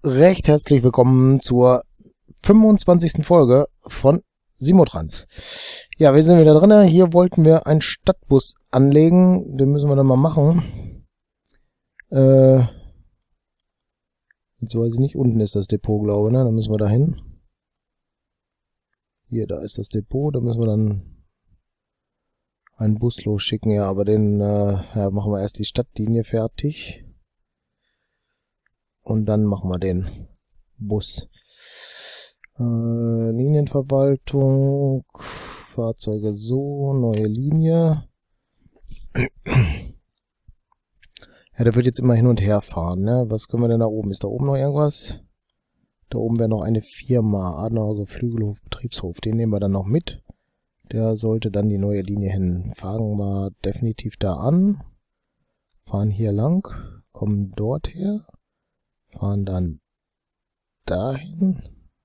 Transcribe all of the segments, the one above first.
recht herzlich willkommen zur 25. Folge von Simotrans. Ja, wir sind wieder drin. Hier wollten wir einen Stadtbus anlegen. Den müssen wir dann mal machen. Jetzt weiß ich nicht, unten ist das Depot, glaube ich, ne? Da müssen wir da hin. Hier, da ist das Depot. Da müssen wir dann einen Bus losschicken. Ja, aber den machen wir erst die Stadtlinie fertig. Und dann machen wir den Bus. Linienverwaltung, Fahrzeuge so, neue Linie. Ja, der wird jetzt immer hin und her fahren, ne? Was können wir denn da oben? Ist da oben noch irgendwas? Da oben wäre noch eine Firma, Adenauer Geflügelhof, Betriebshof. Den nehmen wir dann noch mit. Der sollte dann die neue Linie hin. Fangen wir definitiv da an. Fahren hier lang, kommen dort her. Fahren dann dahin,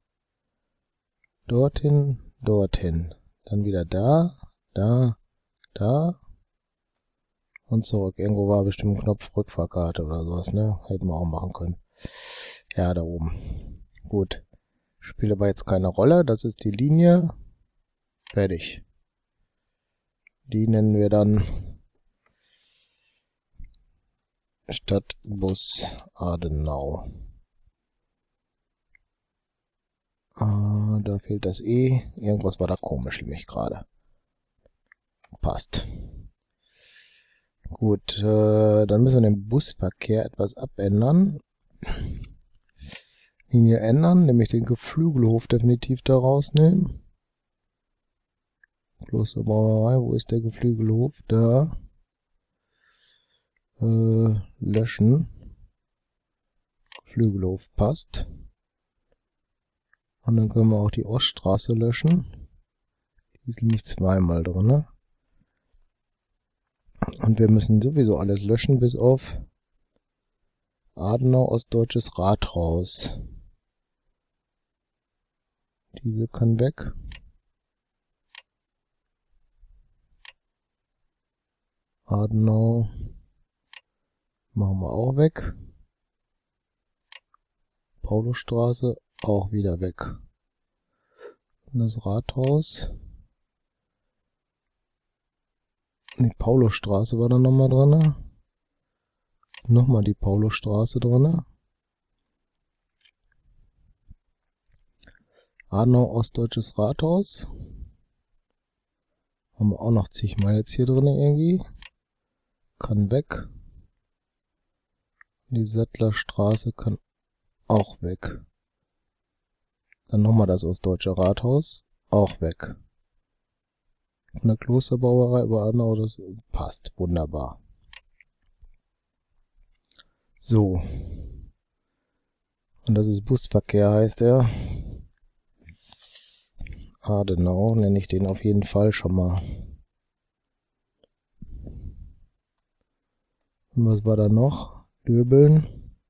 dorthin, dorthin. Dann wieder da, da, da und zurück. Irgendwo war bestimmt ein Knopf Rückfahrkarte oder sowas, ne? Hätten wir auch machen können. Ja, da oben. Gut. Spielt aber jetzt keine Rolle. Das ist die Linie. Fertig. Die nennen wir dann Stadtbus Adenau. Da fehlt das E. Irgendwas war da komisch, nämlich gerade. Passt. Gut, dann müssen wir den Busverkehr etwas abändern. Linie ändern, nämlich den Geflügelhof definitiv da rausnehmen. Klosterbrauerei, wo ist der Geflügelhof? Da. Löschen. Geflügelhof passt. Und dann können wir auch die Oststraße löschen. Die ist nämlich zweimal drin, ne? Und wir müssen sowieso alles löschen, bis auf Adenau Ostdeutsches Rathaus. Diese kann weg. Adenau machen wir auch weg. Paulusstraße auch wieder weg. Und das Rathaus. Die Paulusstraße war da nochmal drin. Nochmal die Paulusstraße drin. Adenau Ostdeutsches Rathaus. Haben wir auch noch zigmal jetzt hier drin irgendwie. Kann weg. Die Sattlerstraße kann auch weg. Dann nochmal das Ostdeutsche Rathaus. Auch weg. Von der Klosterbrauerei über Adenau, das passt. Wunderbar. So. Und das ist Busverkehr, heißt er. Adenau nenne ich den auf jeden Fall schon mal. Und was war da noch? Döbeln.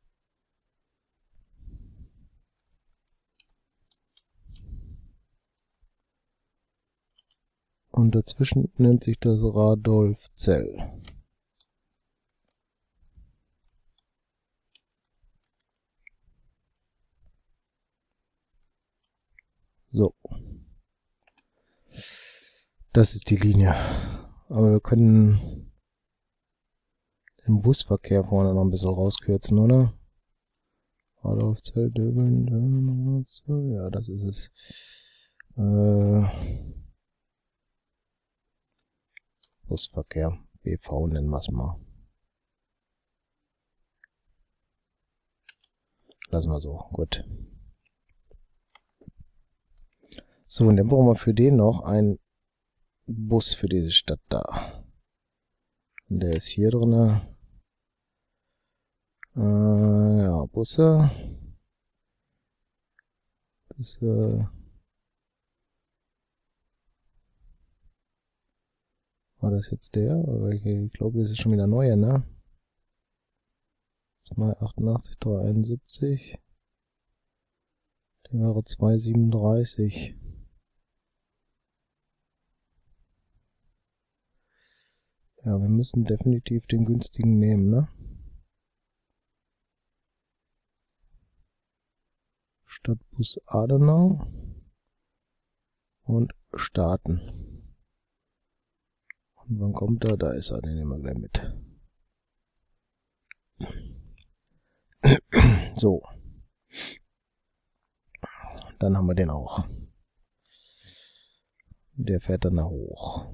Und dazwischen nennt sich das Radolfzell. So. Das ist die Linie. Aber wir können den Busverkehr vorne noch ein bisschen rauskürzen, oder? Radolfzell, Döbeln, Radolfzell. Ja, das ist es. Busverkehr. BV nennen wir es mal. Lassen wir so. Gut. So, und dann brauchen wir für den noch einen Bus für diese Stadt da. Und der ist hier drin. Ja, Busse. Das, war das jetzt der? Ich glaube, das ist schon wieder neuer, ne? 288, 371. Der wäre 237. Ja, wir müssen definitiv den günstigen nehmen, ne? Stadtbus Adenau und starten. Und wann kommt er? Da ist er, den nehmen wir gleich mit. So. Dann haben wir den auch. Der fährt dann da hoch.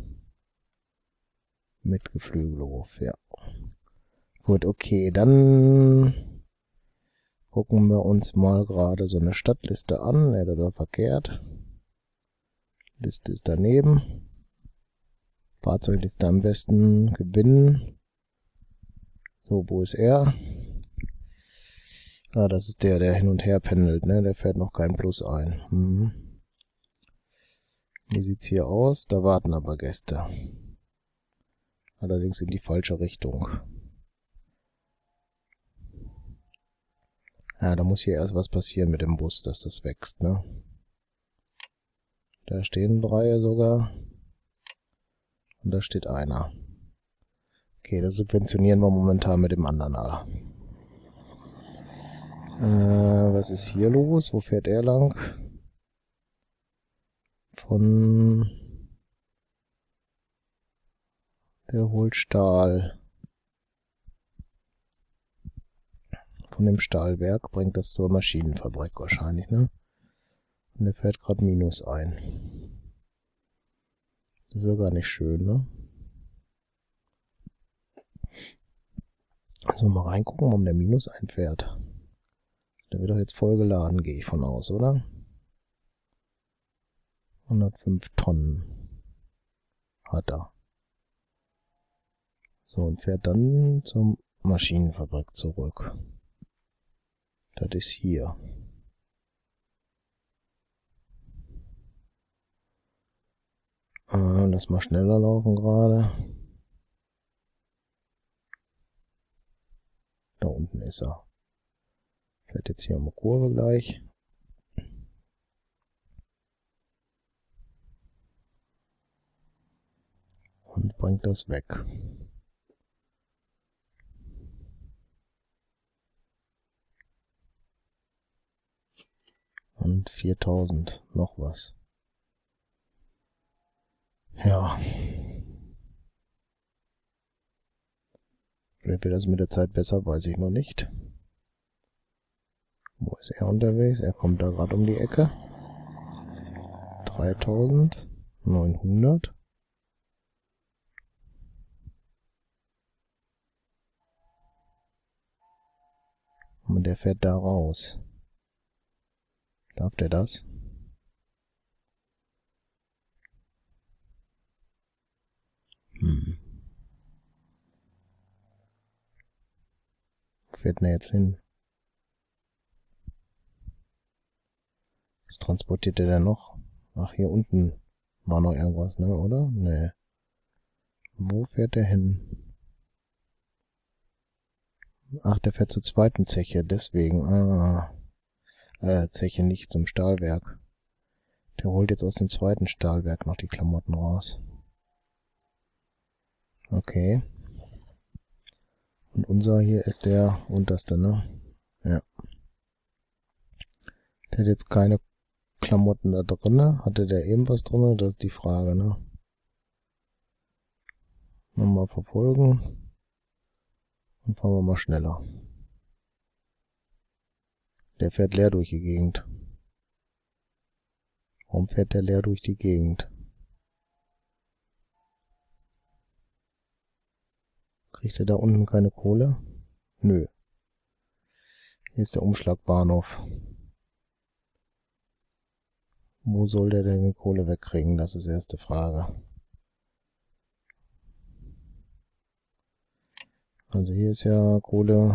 Mit Geflügelhof, ja. Gut, okay, dann gucken wir uns mal gerade so eine Stadtliste an. Ne, das war verkehrt. Liste ist daneben. Fahrzeugliste am besten gewinnen. So, wo ist er? Ah, das ist der hin und her pendelt, ne? Der fährt noch kein Plus ein. Wie sieht's hier aus? Da warten aber Gäste. Allerdings in die falsche Richtung. Ja, da muss hier erst was passieren mit dem Bus, dass das wächst, ne? Da stehen 3 sogar. Und da steht einer. Okay, das subventionieren wir momentan mit dem anderen alle. Was ist hier los? Wo fährt er lang? Der holt Stahl. Von dem Stahlwerk bringt das zur Maschinenfabrik wahrscheinlich, ne? Und der fährt gerade Minus ein. Das ist ja gar nicht schön, ne? Also mal reingucken, warum der Minus einfährt. Der wird doch jetzt voll geladen, gehe ich von aus, oder? 105 Tonnen hat er. So, und fährt dann zur Maschinenfabrik zurück. Das ist hier. Lass mal schneller laufen gerade. Da unten ist er. Fährt jetzt hier um die Kurve gleich. Und bringt das weg. Und 4000 noch was. Ja. Vielleicht wird das mit der Zeit besser, weiß ich noch nicht. Wo ist er unterwegs? Er kommt da gerade um die Ecke. 3900. Und der fährt da raus. Darf der das? Wo fährt denn er jetzt hin? Was transportiert der denn noch? Ach, hier unten war noch irgendwas, ne, oder? Ne. Wo fährt der hin? Ach, der fährt zur zweiten Zeche, deswegen. Zeche nicht zum Stahlwerk. Der holt jetzt aus dem zweiten Stahlwerk noch die Klamotten raus. Okay. Und unser hier ist der unterste, ne? Ja. Der hat jetzt keine Klamotten da drinne. Hatte der eben was drinne? Das ist die Frage, ne? Nochmal verfolgen. Und fahren wir mal schneller. Der fährt leer durch die Gegend. Warum fährt der leer durch die Gegend? Kriegt er da unten keine Kohle? Nö. Hier ist der Umschlagbahnhof. Wo soll der denn die Kohle wegkriegen? Das ist die erste Frage. Also hier ist ja Kohle.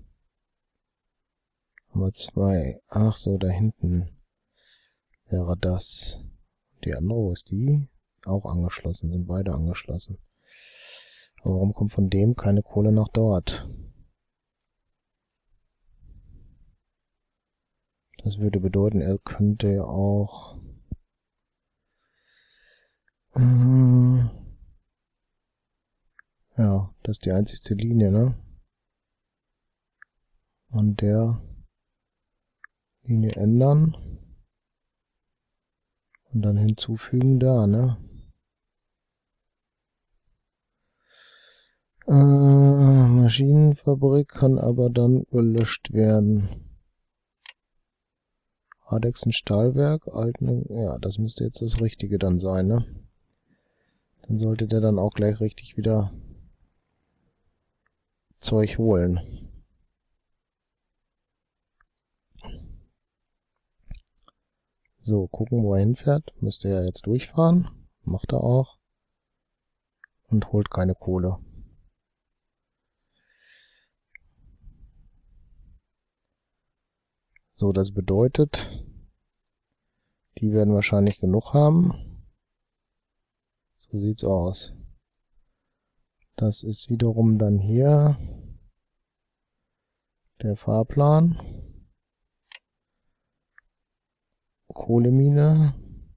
Haben wir 2. Ach so, da hinten wäre das. Die andere, wo ist die? Auch angeschlossen, sind beide angeschlossen. Aber warum kommt von dem keine Kohle nach dort? Das würde bedeuten, er könnte ja auch... ja, das ist die einzigste Linie, ne? Und der Linie ändern. Und dann hinzufügen da, ne? Maschinenfabrik kann aber dann gelöscht werden. Hardexen Stahlwerk, alten, ja, das müsste jetzt das Richtige dann sein, ne? Dann sollte der dann auch gleich richtig wieder Zeug holen. So, gucken, wo er hinfährt. Müsste er jetzt durchfahren. Macht er auch. Und holt keine Kohle. So, das bedeutet, die werden wahrscheinlich genug haben. So sieht's aus. Das ist wiederum dann hier der Fahrplan. Kohlemine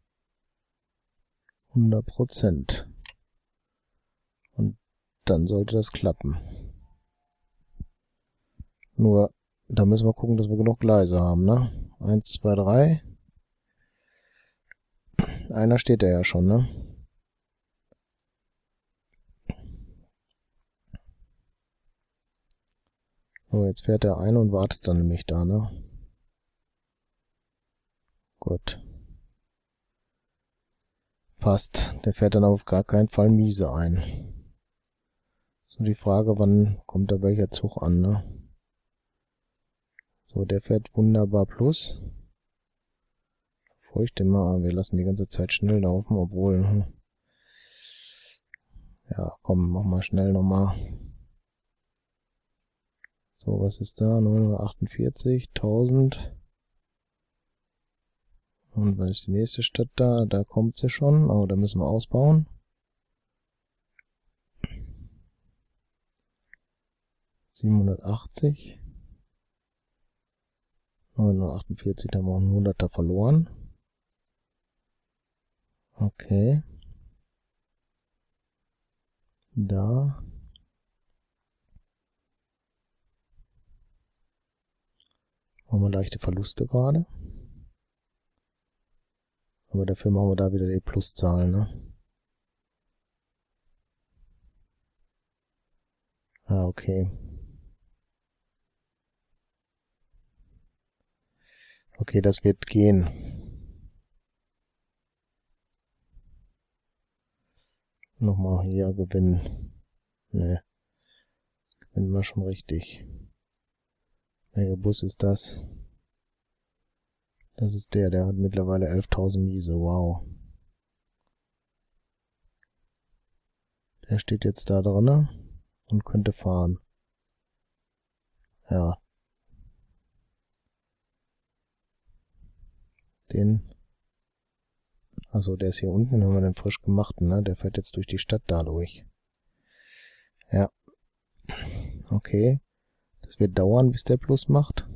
100%. Und dann sollte das klappen. Nur, da müssen wir gucken, dass wir genug Gleise haben, ne? 1, 2, 3. Einer steht da ja schon, ne? So, jetzt fährt er ein und wartet dann nämlich da, ne? Gut. Passt. Der fährt dann auf gar keinen Fall miese ein. So die Frage, wann kommt da welcher Zug an, ne? So, der fährt wunderbar plus. Feuchte mal, wir lassen die ganze Zeit schnell laufen, obwohl... Ja, komm, mach mal schnell nochmal. So, was ist da? 948, 1000. Und wann ist die nächste Stadt da? Da kommt sie schon. Oh, da müssen wir ausbauen. 780. 948, da haben wir einen 100er verloren. Okay. Da. Haben wir leichte Verluste gerade. Aber dafür machen wir da wieder die Pluszahlen, ne? Ah, okay. Okay, das wird gehen. Nochmal hier gewinnen. Ne. Gewinnen wir schon richtig. Welcher Bus ist das? Das ist der hat mittlerweile 11.000 Miese. Wow. Der steht jetzt da drinne und könnte fahren. Ja. Also der ist hier unten, den haben wir den frisch gemachten, ne? Der fährt jetzt durch die Stadt da durch. Ja. Okay. Das wird dauern, bis der Plus macht.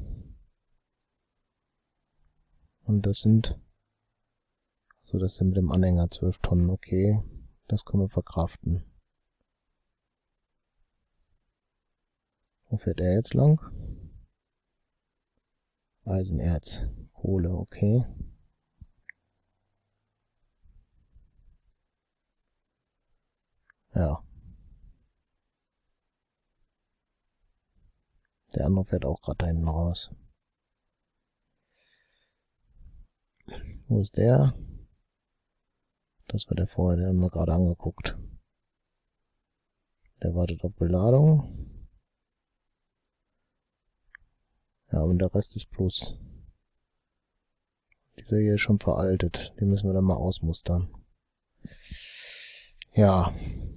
Und das sind... Also das sind mit dem Anhänger 12 Tonnen, okay. Das können wir verkraften. Wo fährt er jetzt lang? Eisenerz. Kohle, okay. Ja. Der andere fährt auch gerade da hinten raus. Wo ist der? Das war der vorher, den haben wir gerade angeguckt. Der wartet auf Beladung. Ja, und der Rest ist Plus. Dieser hier ist schon veraltet. Den müssen wir dann mal ausmustern. Ja.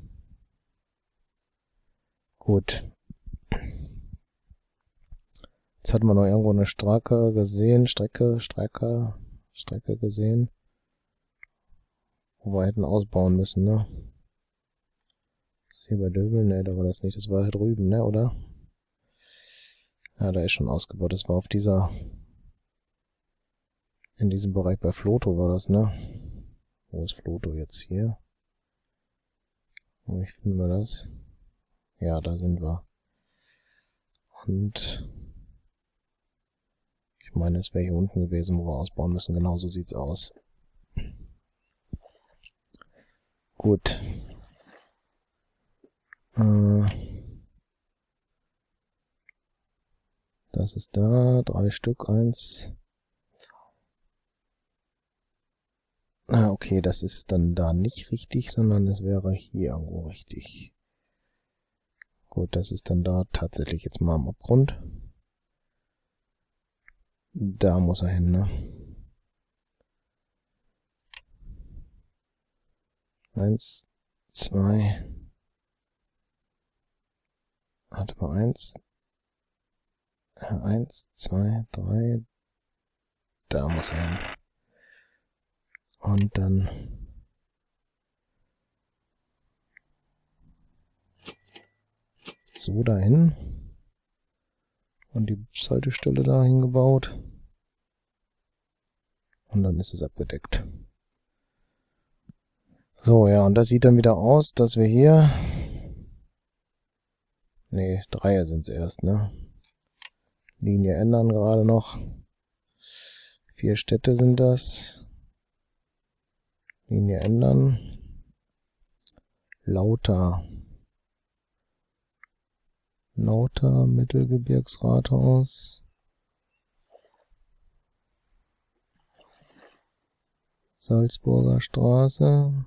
Gut. Jetzt hatten wir noch irgendwo eine Strecke gesehen. Strecke gesehen. Wo wir hätten ausbauen müssen, ne? Ist hier bei Döbel? Ne, da war das nicht. Das war halt drüben, ne, oder? Ja, da ist schon ausgebaut. Das war auf dieser... In diesem Bereich bei Floto war das, ne? Wo ist Floto jetzt hier? Wo finden wir das? Ja, da sind wir. Und... Ich Ich meine, es wäre hier unten gewesen, wo wir ausbauen müssen. Genau so sieht's aus. Gut. Das ist da. 3 Stück. 1. Ah, okay, das ist dann da nicht richtig, sondern es wäre hier irgendwo richtig. Gut, das ist dann da tatsächlich jetzt mal am Abgrund. Da muss er hin, ne? 1, 2. Warte mal, 1. 1, 2, 3. Da muss er hin. Und dann so dahin. Und die Bushaltestelle dahin gebaut. Und dann ist es abgedeckt. So, ja, und das sieht dann wieder aus, dass wir hier... Ne, 3 sind es erst, ne? Linie ändern gerade noch. 4 Städte sind das. Linie ändern. Lauter, Mittelgebirgsrathaus. Salzburger Straße.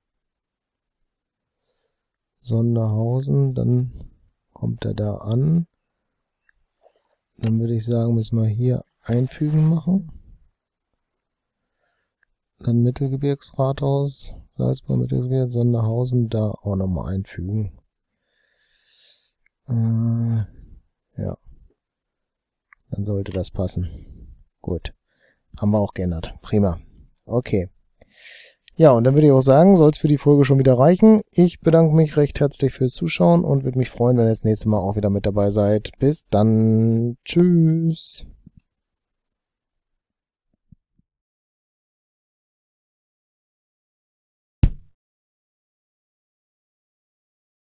Sonderhausen, dann kommt er da an. Dann würde ich sagen, müssen wir hier einfügen machen. Dann Mittelgebirgsrathaus, Salzburg, Mittelgebirgs, Sonderhausen, da auch nochmal einfügen. Ja. Dann sollte das passen. Gut. Haben wir auch geändert. Prima. Okay. Ja, und dann würde ich auch sagen, soll es für die Folge schon wieder reichen. Ich bedanke mich recht herzlich fürs Zuschauen und würde mich freuen, wenn ihr das nächste Mal auch wieder mit dabei seid. Bis dann. Tschüss.